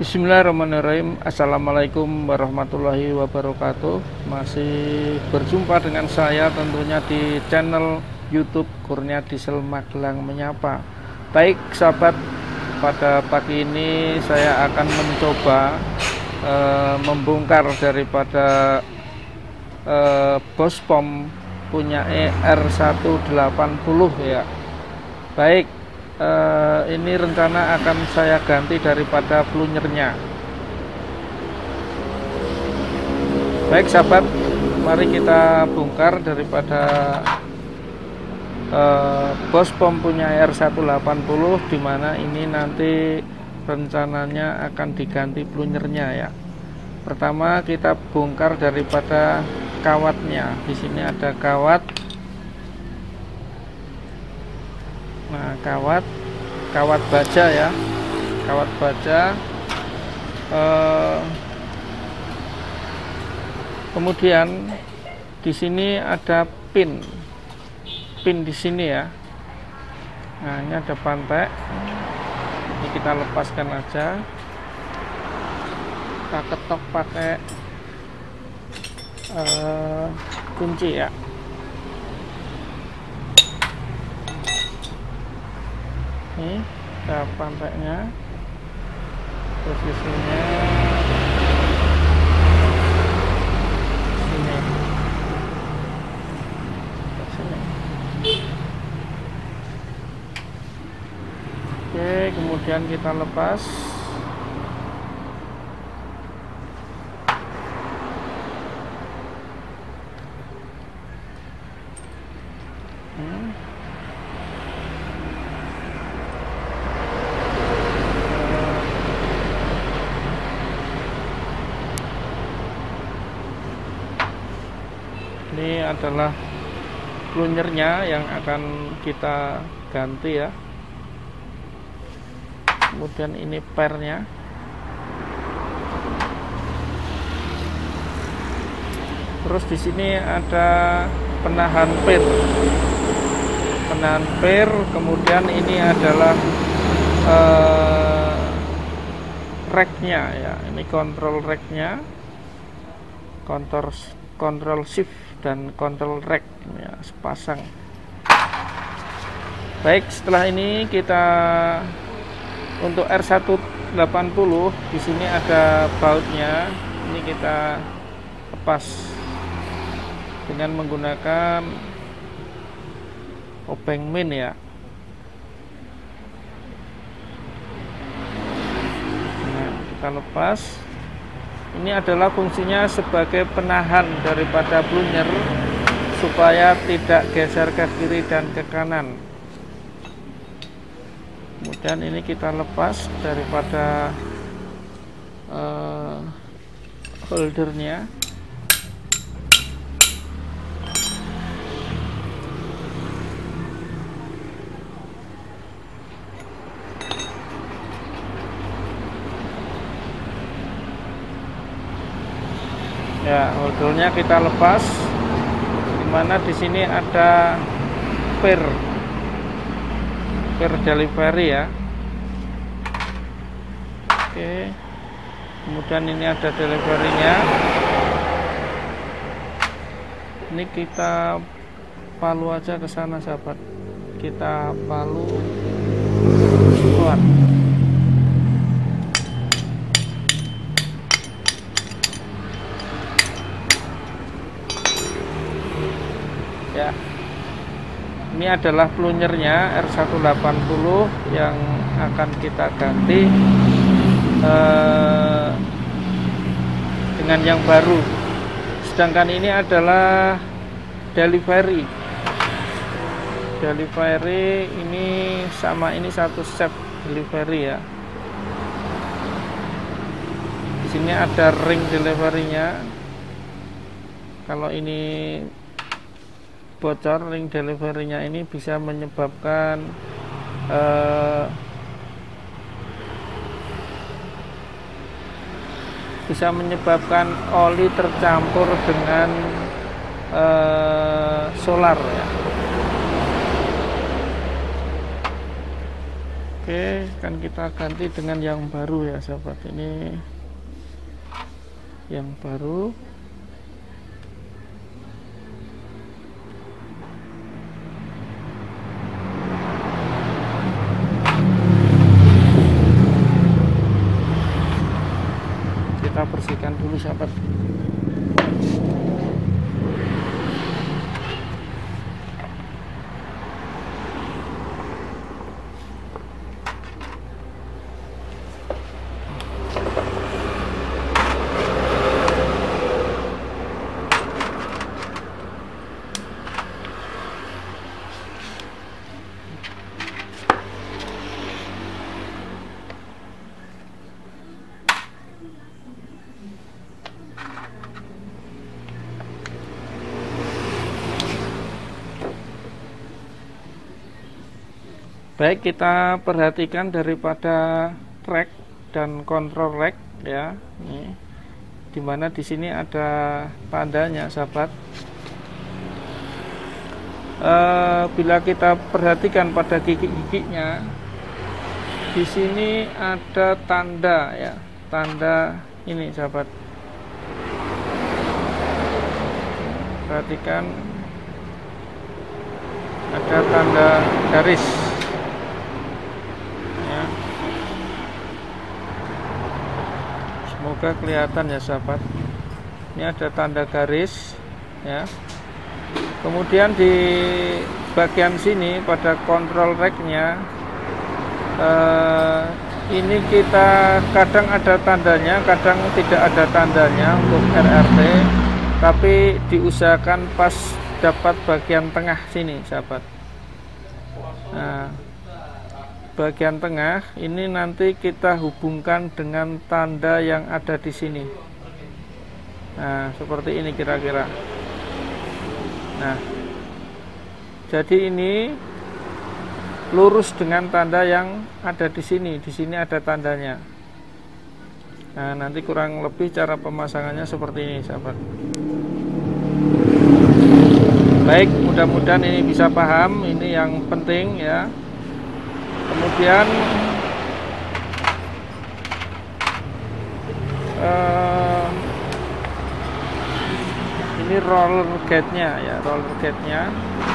Bismillahirrahmanirrahim. Assalamualaikum warahmatullahi wabarakatuh. Masih berjumpa dengan saya tentunya di channel YouTube Kurnia Diesel Magelang Menyapa. Baik sahabat, pada pagi ini saya akan mencoba membongkar daripada Bospom punya R180 ya. Baik, ini rencana akan saya ganti daripada plunjernya. Baik sahabat, mari kita bongkar daripada Bospom punya R180, dimana ini nanti rencananya akan diganti plunjernya ya. Pertama kita bongkar daripada kawatnya. Di sini ada kawat. Nah, kawat baja ya, kawat baja. Kemudian di sini ada pin di sini ya. Nah, ini ada pantek. Ini kita lepaskan aja. Kita ketok pakai kunci ya. Ini ada panteknya, posisinya sini. Oke, kemudian kita lepas. Ini adalah plunjernya yang akan kita ganti ya. Kemudian ini pernya. Terus di sini ada penahan per. Kemudian ini adalah racknya ya. Ini kontrol racknya, kontrol shift dan kontrol rack ya, sepasang. Baik, setelah ini kita untuk R180 di sini ada bautnya. Ini kita lepas dengan menggunakan obeng min ya. Nah, kita lepas. Ini adalah fungsinya sebagai penahan daripada plunjer supaya tidak geser ke kiri dan ke kanan. Kemudian ini kita lepas daripada holdernya. Ya, holdernya kita lepas. Dimana di sini ada per delivery ya. Oke. Kemudian ini ada deliverynya. Ini kita palu aja ke sana sahabat. Kita palu keluar. Ya, ini adalah plunjernya R180 yang akan kita ganti dengan yang baru. Sedangkan ini adalah delivery ini sama, ini satu set delivery ya. Di sini ada ring deliverynya. Kalau ini bocor, ring deliverynya ini bisa menyebabkan oli tercampur dengan solar ya. Oke, kan kita ganti dengan yang baru ya sahabat. Ini yang baru. Kita bersihkan dulu sahabat. Baik, kita perhatikan daripada track dan kontrol rack ya. Ini dimana di sini ada tandanya sahabat. Bila kita perhatikan pada gigi-giginya, di sini ada tanda ya, tanda ini sahabat. Perhatikan ada tanda garis. Semoga kelihatan ya sahabat. Ini ada tanda garis ya. Kemudian di bagian sini pada kontrol racknya, ini kita kadang ada tandanya, kadang tidak ada tandanya untuk RRT, tapi diusahakan pas dapat bagian tengah sini sahabat. Nah, bagian tengah ini nanti kita hubungkan dengan tanda yang ada di sini. Nah, seperti ini kira-kira. Nah, jadi ini lurus dengan tanda yang ada di sini. Di sini ada tandanya. Nah, nanti kurang lebih cara pemasangannya seperti ini sahabat. Baik, mudah-mudahan ini bisa paham. Ini yang penting ya. Kemudian ini roller gate-nya ya, roller gate-nya.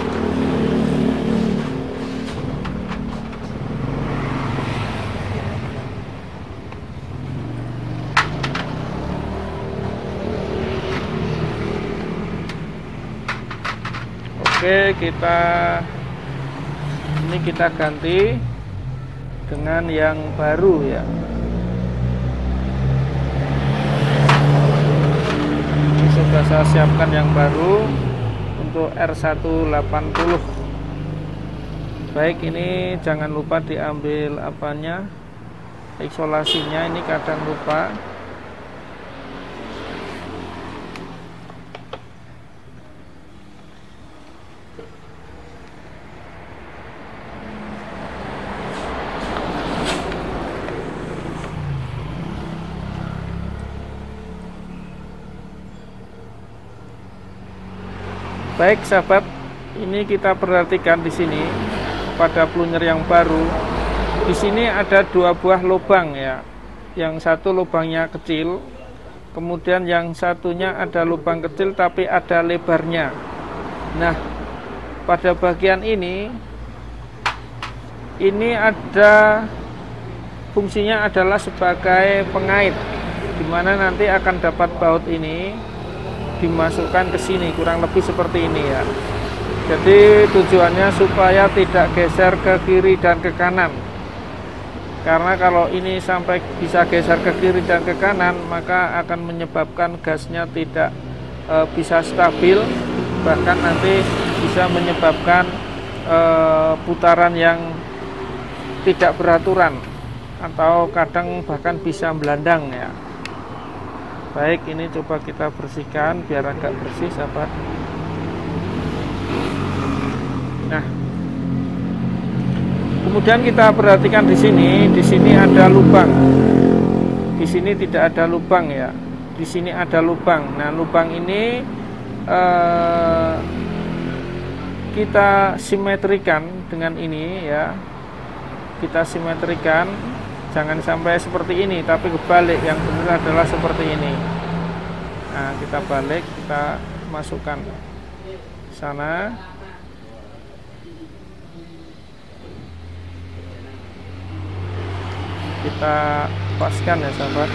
Oke, ini kita ganti dengan yang baru ya. Ini sudah saya siapkan yang baru untuk R180. Baik, ini jangan lupa diambil apanya, isolasinya, ini kadang lupa. Baik sahabat, ini kita perhatikan di sini pada plunger yang baru. Di sini ada dua buah lubang ya. Yang satu lubangnya kecil, kemudian yang satunya ada lubang kecil tapi ada lebarnya. Nah, pada bagian ini ada fungsinya adalah sebagai pengait, dimana nanti akan dapat baut ini dimasukkan ke sini, kurang lebih seperti ini ya. Jadi tujuannya supaya tidak geser ke kiri dan ke kanan. Karena kalau ini sampai bisa geser ke kiri dan ke kanan, maka akan menyebabkan gasnya tidak bisa stabil, bahkan nanti bisa menyebabkan putaran yang tidak beraturan atau kadang bahkan bisa melandang ya. Baik, ini coba kita bersihkan biar agak bersih sahabat. Nah, kemudian kita perhatikan di sini ada lubang. Di sini tidak ada lubang ya. Di sini ada lubang. Nah, lubang ini kita simetrikan dengan ini ya. kita simetrikan, jangan sampai seperti ini tapi kebalik, yang benar adalah seperti ini. Nah, kita balik, kita masukkan sana. Kita paskan ya sahabat.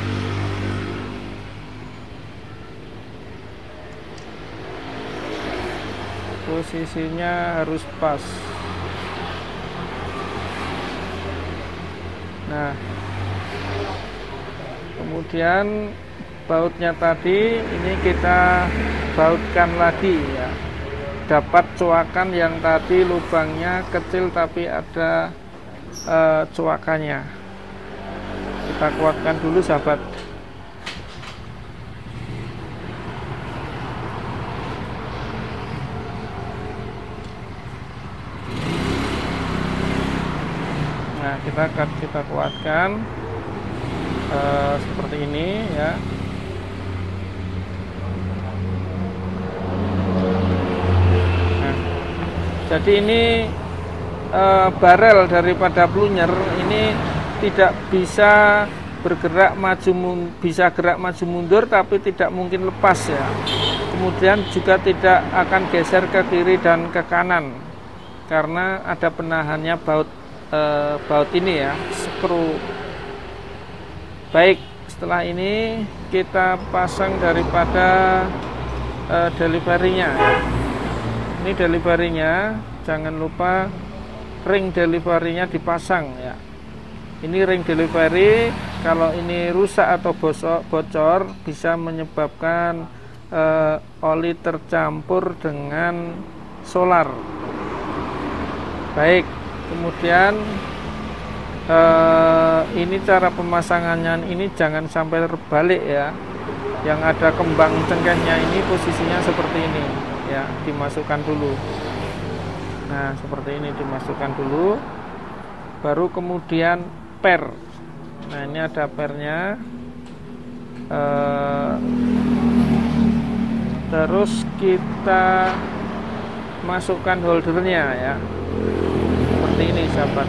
Posisinya harus pas. Nah, kemudian bautnya tadi ini kita bautkan lagi ya. Dapat coakan yang tadi lubangnya kecil tapi ada coakannya. Kita kuatkan dulu sahabat. Nah, kita kuatkan seperti ini ya. Nah, jadi ini barel daripada plunyer ini tidak bisa bergerak bisa gerak maju mundur, tapi tidak mungkin lepas ya. Kemudian juga tidak akan geser ke kiri dan ke kanan karena ada penahannya baut ini ya, skru. Baik, setelah ini kita pasang daripada deliverynya. Ini deliverynya, jangan lupa ring deliverynya dipasang ya. Ini ring delivery, kalau ini rusak atau bocor bisa menyebabkan oli tercampur dengan solar. Baik, kemudian ini cara pemasangannya, ini jangan sampai terbalik ya. Yang ada kembang cengkehnya ini posisinya seperti ini ya, dimasukkan dulu. Nah, seperti ini dimasukkan dulu, baru kemudian per. Nah, ini ada pernya. Terus kita masukkan holdernya ya, seperti ini sahabat.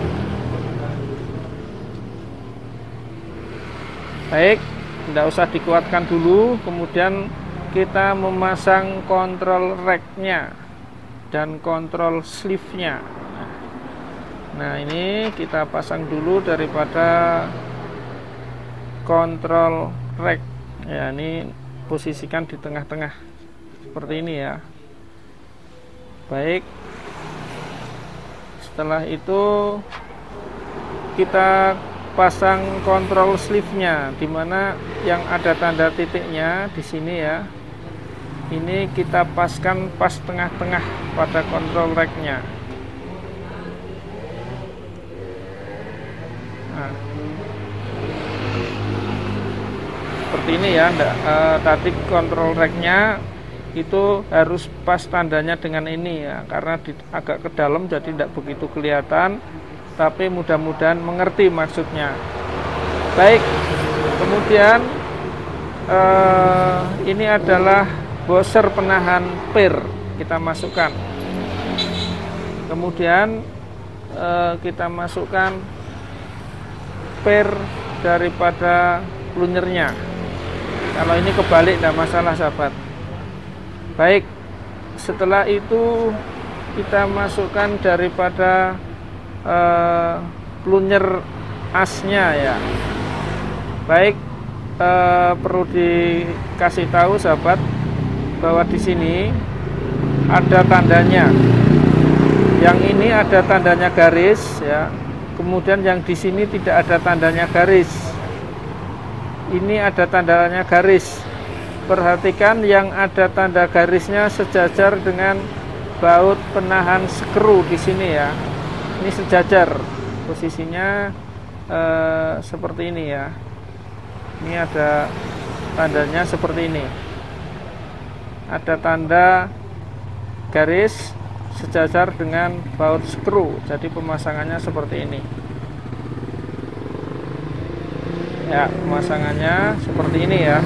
Baik, tidak usah dikuatkan dulu. Kemudian kita memasang kontrol racknya dan kontrol sleeve-nya. Nah, ini kita pasang dulu daripada kontrol rack ya. Ini posisikan di tengah-tengah seperti ini ya. Baik, setelah itu kita pasang kontrol sleeve-nya, dimana yang ada tanda titiknya di sini ya. Ini kita paskan pas tengah-tengah pada kontrol rack-nya. Nah, seperti ini ya. Tadi kontrol rack-nya itu harus pas tandanya dengan ini ya, karena agak ke dalam jadi tidak begitu kelihatan, tapi mudah-mudahan mengerti maksudnya. Baik, kemudian ini adalah bosser penahan per, kita masukkan. Kemudian kita masukkan per daripada plunyernya. Kalau ini kebalik tidak masalah sahabat. Baik, setelah itu kita masukkan daripada plunyer asnya ya. Baik, perlu dikasih tahu sahabat bahwa di sini ada tandanya. Yang ini ada tandanya garis ya. Kemudian yang di sini tidak ada tandanya garis. Ini ada tandanya garis. Perhatikan yang ada tanda garisnya sejajar dengan baut penahan skru di sini ya. Ini sejajar, posisinya seperti ini ya. Ini ada tandanya seperti ini. Ada tanda garis sejajar dengan baut skru, jadi pemasangannya seperti ini ya. Pemasangannya seperti ini ya.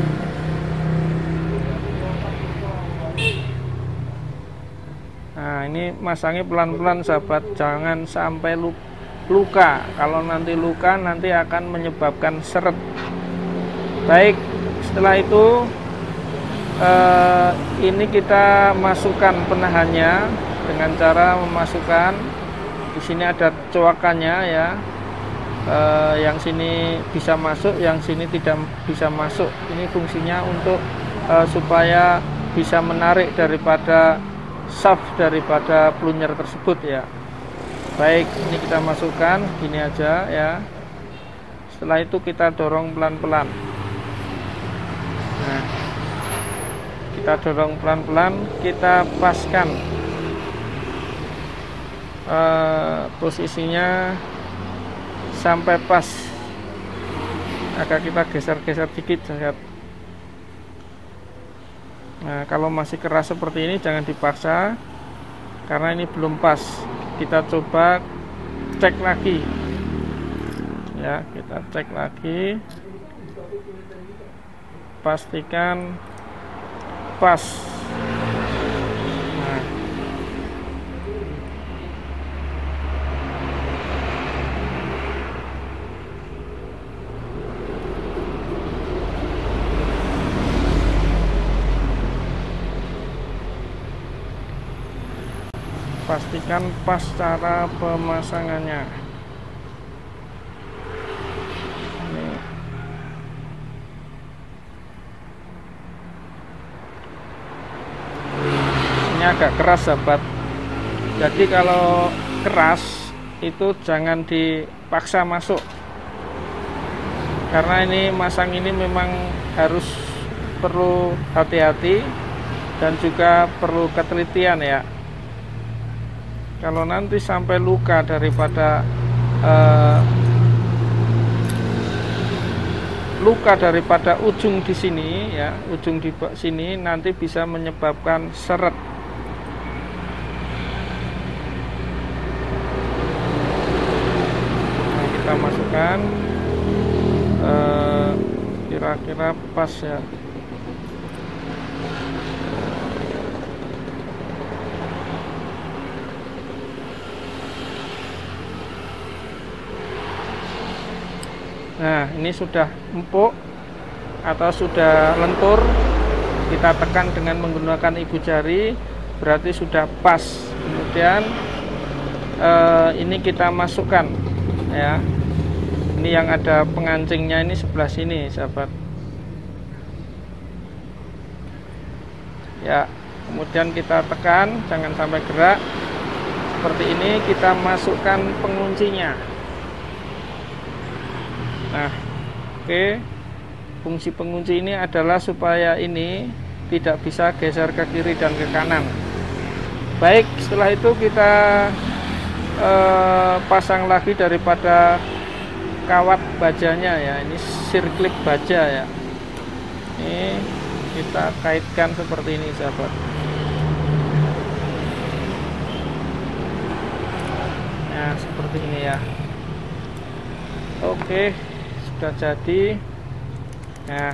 Nah, ini ini masangnya pelan-pelan sahabat, jangan sampai luka. Kalau nanti luka nanti akan menyebabkan seret. Baik, setelah itu ini kita masukkan penahannya dengan cara memasukkan, di sini ada coakannya ya. Yang sini bisa masuk, yang sini tidak bisa masuk. Ini fungsinya untuk supaya bisa menarik daripada shaft daripada plunyer tersebut ya. Baik, ini kita masukkan gini aja ya. Setelah itu kita dorong pelan-pelan. Nah, kita dorong pelan-pelan, kita paskan posisinya sampai pas. Agak kita geser-geser dikit saja. Nah, kalau masih keras seperti ini jangan dipaksa, karena ini belum pas. Kita coba cek lagi ya, kita cek lagi, pastikan pas. Nah, pastikan pas cara pemasangannya. Ini agak keras sahabat, jadi kalau keras itu jangan dipaksa masuk, karena ini masang ini memang harus perlu hati-hati dan juga perlu ketelitian ya. Kalau nanti sampai luka daripada ujung di sini ya, ujung di sini nanti bisa menyebabkan seret. Nah, kita masukkan kira-kira pas ya. Nah, ini sudah empuk atau sudah lentur, kita tekan dengan menggunakan ibu jari, berarti sudah pas. Kemudian ini kita masukkan ya. Ini yang ada pengancingnya ini sebelah sini sahabat ya. Kemudian kita tekan, jangan sampai gerak. Seperti ini kita masukkan penguncinya. Nah, oke. Fungsi pengunci ini adalah supaya ini tidak bisa geser ke kiri dan ke kanan. Baik, setelah itu kita pasang lagi daripada kawat bajanya ya. Ini sirklip baja ya. Ini kita kaitkan seperti ini sahabat. Nah, seperti ini ya. Oke, sudah jadi. Nah,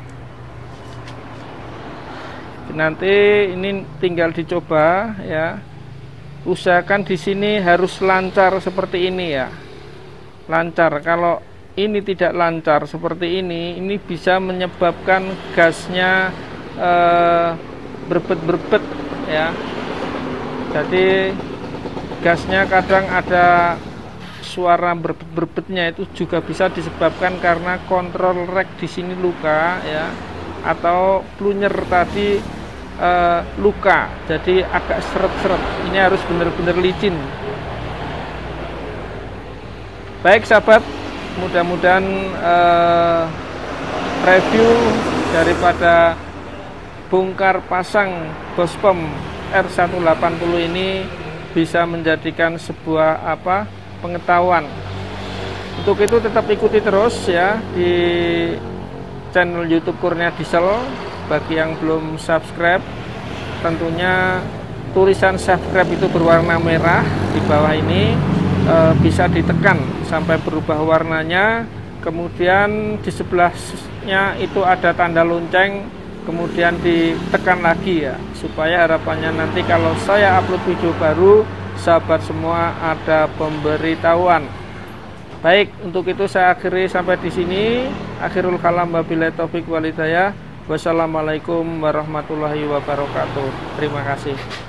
nanti ini tinggal dicoba ya. Usahakan di sini harus lancar seperti ini ya. Lancar. Kalau ini tidak lancar seperti ini bisa menyebabkan gasnya berbet-berbet ya. Jadi gasnya kadang ada suara berbet-berbetnya, itu juga bisa disebabkan karena kontrol rek di sini luka ya, atau plunyer tadi luka, jadi agak seret-seret. Ini harus benar-benar licin. Baik sahabat, mudah-mudahan review daripada bongkar pasang Bospem R180 ini bisa menjadikan sebuah pengetahuan. Untuk itu tetap ikuti terus ya di channel YouTube Kurnia Diesel. Bagi yang belum subscribe, tentunya tulisan subscribe itu berwarna merah di bawah ini, bisa ditekan sampai berubah warnanya. Kemudian di sebelahnya itu ada tanda lonceng, kemudian ditekan lagi ya, supaya harapannya nanti kalau saya upload video baru, sahabat semua ada pemberitahuan. Baik, untuk itu saya akhiri sampai di sini. Akhirul kalam, wabillahi taufik wal hidayah. Wassalamualaikum warahmatullahi wabarakatuh. Terima kasih.